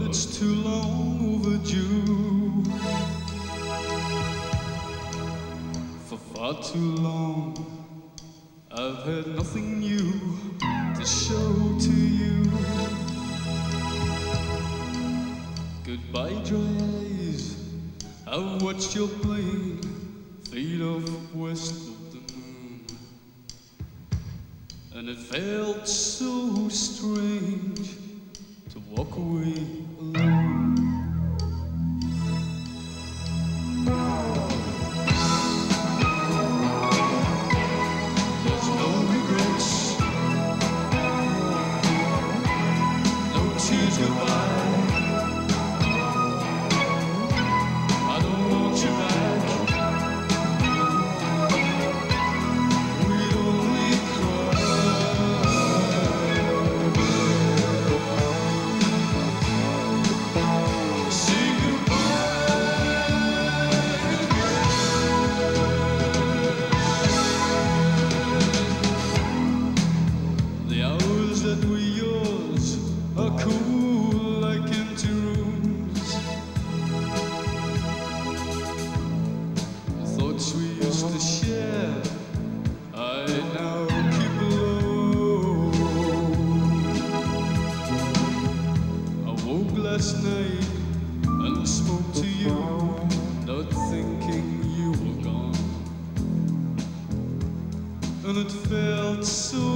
it's too long overdue. For far too long, I've had nothing new to show to you. Goodbye, dry eyes. I've watched your plane fade off west of the moon, and it felt so strange to walk away alone. There's no regrets, no tears goodbye. I don't want you back. We'd only say the hours that were yours are cool like empty rooms. The thoughts we used to share, I now keep alone. I woke last night and spoke to you, not thinking you were gone, and it felt so